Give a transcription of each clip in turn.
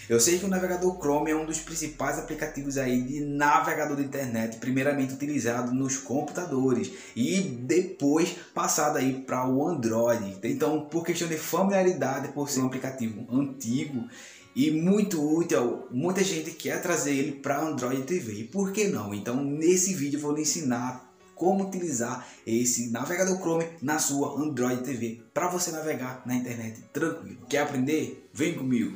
Eu sei que o navegador Chrome é um dos principais aplicativos aí de navegador de internet, primeiramente utilizado nos computadores e depois passado aí para o Android. Então, por questão de familiaridade, por ser um aplicativo antigo e muito útil, muita gente quer trazer ele para Android TV. E por que não? Então, nesse vídeo eu vou lhe ensinar como utilizar esse navegador Chrome na sua Android TV para você navegar na internet tranquilo. Quer aprender? Vem comigo!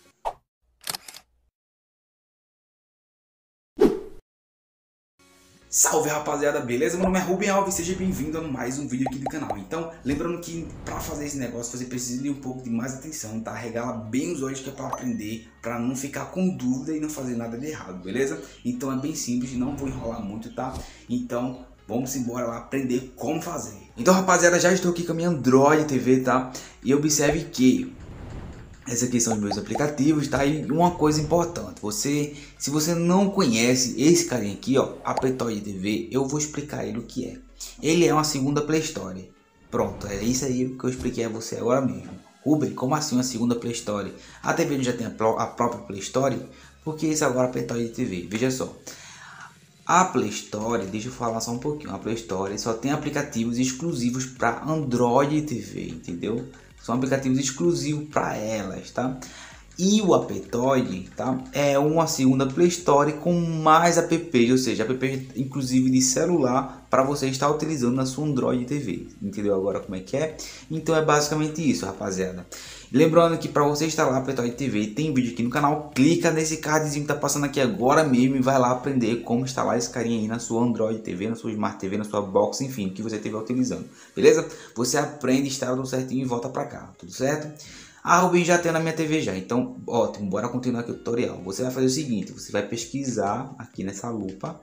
Salve rapaziada, beleza? Meu nome é Rubem Alves, seja bem-vindo a mais um vídeo aqui do canal. Então, lembrando que para fazer esse negócio você precisa de um pouco de mais atenção, tá? Regala bem os olhos que é para aprender, para não ficar com dúvida e não fazer nada de errado, beleza? Então é bem simples, não vou enrolar muito, tá? Então, vamos embora lá aprender como fazer. Então rapaziada, já estou aqui com a minha Android TV, tá? E observe que esses aqui são os meus aplicativos, tá? E uma coisa importante, se você não conhece esse carinha aqui, ó, Apetoide TV, eu vou explicar ele o que é. Ele é uma segunda Play Store. Pronto, é isso aí que eu expliquei a você agora mesmo. Rubem, como assim uma segunda Play Store? A TV já tem a própria Play Store? Porque isso agora é Apetoide TV. Veja só. A Play Store, deixa eu falar só um pouquinho. A Play Store só tem aplicativos exclusivos para Android TV, entendeu? São aplicativos exclusivos para elas, tá? E o Apetoide, tá? É uma segunda Play Store com mais apps, ou seja, apps inclusive de celular para você estar utilizando na sua Android TV. Entendeu agora como é que é? Então é basicamente isso, rapaziada. Lembrando que para você instalar a Apetoide TV tem vídeo aqui no canal, clica nesse cardzinho que tá passando aqui agora mesmo e vai lá aprender como instalar esse carinha aí na sua Android TV, na sua Smart TV, na sua box, enfim, que você estiver utilizando, beleza? Você aprende, instala tudo certinho e volta para cá, tudo certo? A Rubem já tem na minha TV já, então ótimo, bora continuar aqui o tutorial. Você vai fazer o seguinte, você vai pesquisar aqui nessa lupa,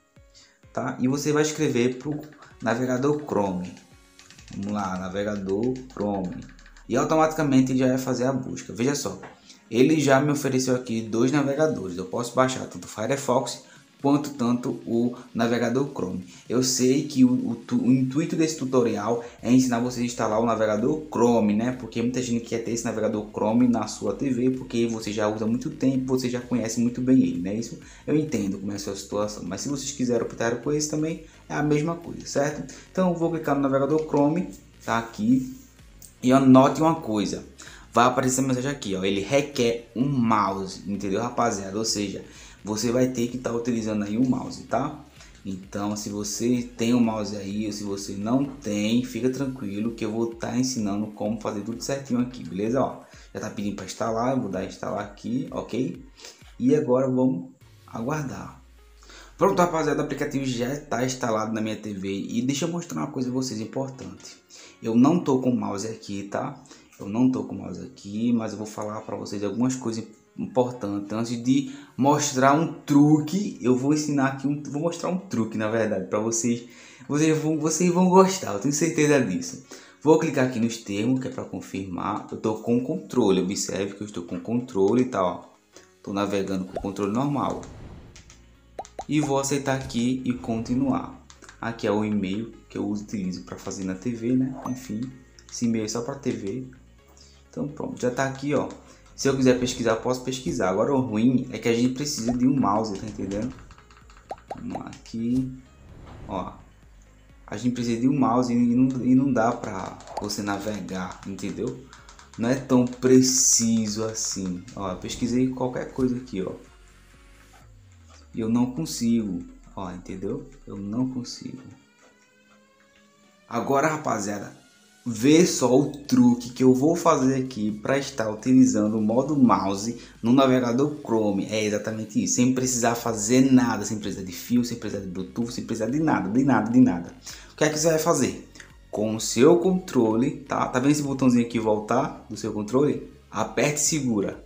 tá? E você vai escrever pro navegador Chrome. Vamos lá, navegador Chrome. E automaticamente ele já vai fazer a busca. Veja só, ele já me ofereceu aqui dois navegadores. Eu posso baixar tanto o Firefox quanto tanto o navegador Chrome. Eu sei que o intuito desse tutorial é ensinar você a instalar o navegador Chrome, né? Porque muita gente quer ter esse navegador Chrome na sua TV, porque você já usa há muito tempo, você já conhece muito bem ele, né? Isso eu entendo como é a sua situação, mas se vocês quiserem optar por esse também é a mesma coisa, certo? Então eu vou clicar no navegador Chrome, tá aqui, e anote uma coisa. Vai aparecer a mensagem aqui, ó, ele requer um mouse, entendeu, rapaziada? Ou seja, você vai ter que estar utilizando aí um mouse, tá? Então, se você tem um mouse aí ou se você não tem, fica tranquilo que eu vou estar ensinando como fazer tudo certinho aqui, beleza? Ó, já tá pedindo para instalar, eu vou dar instalar aqui, ok? E agora vamos aguardar. Pronto, rapaziada, o aplicativo já está instalado na minha TV e deixa eu mostrar uma coisa a vocês importante. Eu não tô com o mouse aqui, tá? Eu não tô com o mouse aqui, mas eu vou falar para vocês algumas coisas importante. Antes de mostrar um truque, eu vou ensinar aqui vou mostrar um truque, na verdade, para vocês. Vocês vão gostar, eu tenho certeza disso. Vou clicar aqui nos termos, que é para confirmar. Eu estou com controle, observe que eu estou com controle e tal. Estou navegando com o controle normal. E vou aceitar aqui e continuar. Aqui é o e-mail que eu utilizo para fazer na TV, né? Enfim, esse e-mail é só para TV. Então pronto, já está aqui, ó. Se eu quiser pesquisar, posso pesquisar. Agora o ruim é que a gente precisa de um mouse, tá entendendo? Vamos lá, aqui, ó. A gente precisa de um mouse e não dá pra você navegar, entendeu? Não é tão preciso assim. Ó, eu pesquisei qualquer coisa aqui, ó. E eu não consigo, ó, entendeu? Eu não consigo. Agora, rapaziada, vê só o truque que eu vou fazer aqui para estar utilizando o modo mouse no navegador Chrome. É exatamente isso, sem precisar fazer nada, sem precisar de fio, sem precisar de Bluetooth, sem precisar de nada, de nada, de nada. O que é que você vai fazer? Com o seu controle, tá? Tá vendo esse botãozinho aqui, voltar do seu controle? Aperte e segura.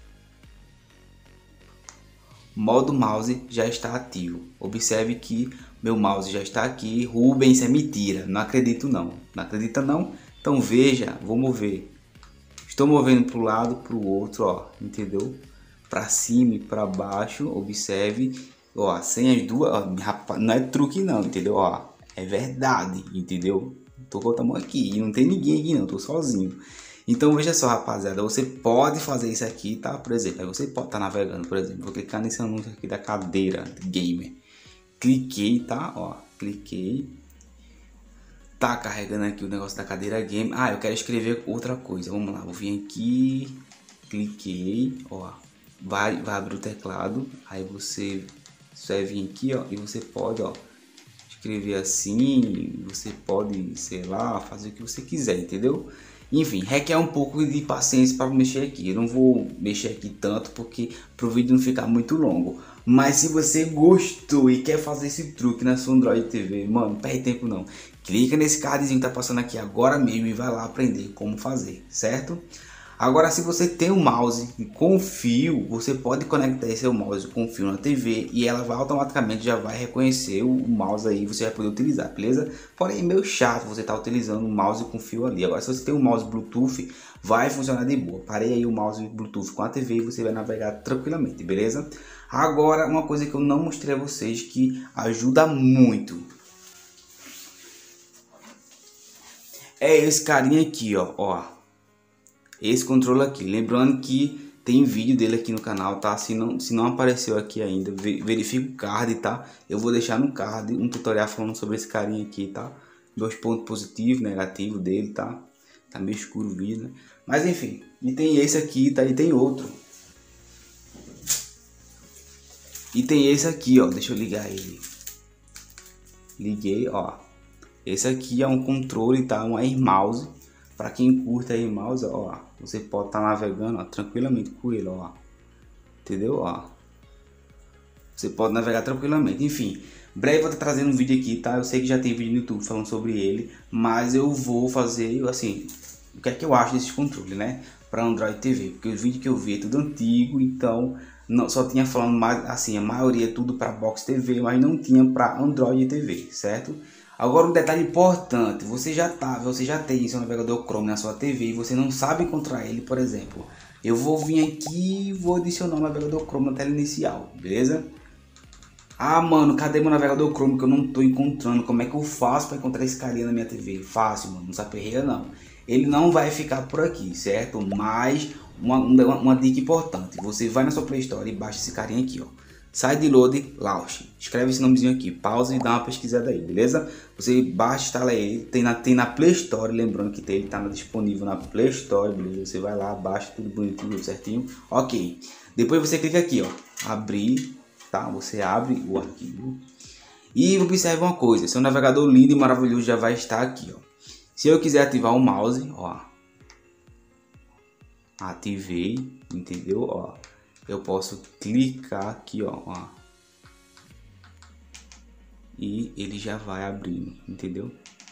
Modo mouse já está ativo. Observe que meu mouse já está aqui. Rubens, isso é mentira. Não acredito não. Não acredita não? Então veja, vou mover. Estou movendo para o lado, para o outro, ó. Entendeu? Para cima e para baixo. Observe. Ó, sem as duas. Ó, rapaz, não é truque não, entendeu? Ó, é verdade, entendeu? Tô com a mão aqui. E não tem ninguém aqui não. Tô sozinho. Então veja só, rapaziada, você pode fazer isso aqui, tá? Por exemplo, aí você pode estar navegando, por exemplo, vou clicar nesse anúncio aqui da cadeira gamer. Cliquei, tá? Ó, cliquei. Tá carregando aqui o negócio da cadeira game. Ah, eu quero escrever outra coisa. Vamos lá, vou vir aqui, cliquei, ó. Vai abrir o teclado. Aí você vai vir aqui, ó, e você pode, ó, escrever assim. Você pode, sei lá, fazer o que você quiser, entendeu? Enfim, requer um pouco de paciência para mexer aqui. Eu não vou mexer aqui tanto porque para o vídeo não ficar muito longo. Mas se você gostou e quer fazer esse truque na sua Android TV, mano, perde tempo não. Clica nesse cardzinho que tá passando aqui agora mesmo e vai lá aprender como fazer, certo? Agora, se você tem um mouse com fio, você pode conectar esse seu mouse com fio na TV e ela vai automaticamente já vai reconhecer o mouse aí, você vai poder utilizar, beleza? Porém, é meio chato você estar utilizando o mouse com fio ali. Agora, se você tem um mouse Bluetooth, vai funcionar de boa. Parei aí o mouse Bluetooth com a TV e você vai navegar tranquilamente, beleza? Agora, uma coisa que eu não mostrei a vocês que ajuda muito é esse carinha aqui, ó. Esse controle aqui, lembrando que tem vídeo dele aqui no canal, tá? Se não apareceu aqui ainda, verifica o card, tá? Eu vou deixar no card um tutorial falando sobre esse carinha aqui, tá? Dois pontos positivos, negativo dele, tá? Tá meio escuro o vídeo, né? Mas enfim, e tem esse aqui, tá? E tem outro. E tem esse aqui, ó, deixa eu ligar ele. Liguei, ó. Esse aqui é um controle, tá? Um Air Mouse. Para quem curta aí mouse, ó, você pode estar navegando, ó, tranquilamente com ele, ó. Entendeu? Ó. Você pode navegar tranquilamente. Enfim, breve vou estar trazendo um vídeo aqui, tá? Eu sei que já tem vídeo no YouTube falando sobre ele, mas eu vou fazer, assim, o que é que eu acho desse controle, né? Para Android TV, porque os vídeos que eu vi é tudo antigo, então não, só tinha falando mais, assim, a maioria é tudo para Box TV, mas não tinha para Android TV, certo? Agora um detalhe importante, você já tem seu navegador Chrome na sua TV e você não sabe encontrar ele, por exemplo. Eu vou vir aqui e vou adicionar o navegador Chrome na tela inicial, beleza? Ah, mano, cadê meu navegador Chrome que eu não tô encontrando? Como é que eu faço para encontrar esse carinha na minha TV? Fácil, mano, não se aperreia não. Ele não vai ficar por aqui, certo? Mas uma dica importante, você vai na sua Play Store e baixa esse carinha aqui, ó. Sideload Launch, escreve esse nomezinho aqui, pausa e dá uma pesquisada aí, beleza? Você baixa, instala ele, tem na Play Store, lembrando que ele tá disponível na Play Store, beleza? Você vai lá, baixa tudo bonitinho, tudo certinho, ok. Depois você clica aqui, ó, abrir, tá? Você abre o arquivo e observe uma coisa, seu navegador lindo e maravilhoso já vai estar aqui, ó. Se eu quiser ativar o mouse, ó, ativei, entendeu? Ó. Eu posso clicar aqui, ó, e ele já vai abrindo, entendeu?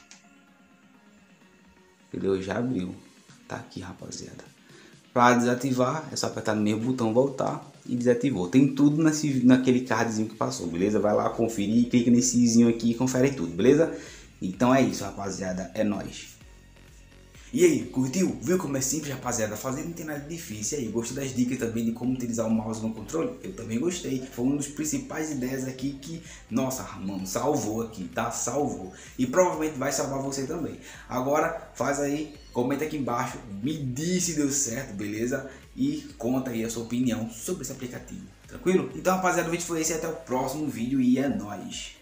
Entendeu? Já abriu. Tá aqui, rapaziada. Para desativar, é só apertar no mesmo botão voltar e desativou. Tem tudo naquele cardzinho que passou, beleza? Vai lá conferir, clica nesse izinho aqui e confere tudo, beleza? Então é isso, rapaziada. É nóis. E aí, curtiu? Viu como é simples, rapaziada? Fazer não tem nada difícil. E aí, gostou das dicas também de como utilizar o mouse no controle? Eu também gostei. Foi uma das principais ideias aqui que, nossa, mano, salvou aqui, tá? Salvou. E provavelmente vai salvar você também. Agora, faz aí, comenta aqui embaixo, me diz se deu certo, beleza? E conta aí a sua opinião sobre esse aplicativo, tranquilo? Então, rapaziada, o vídeo foi esse. Até o próximo vídeo e é nóis.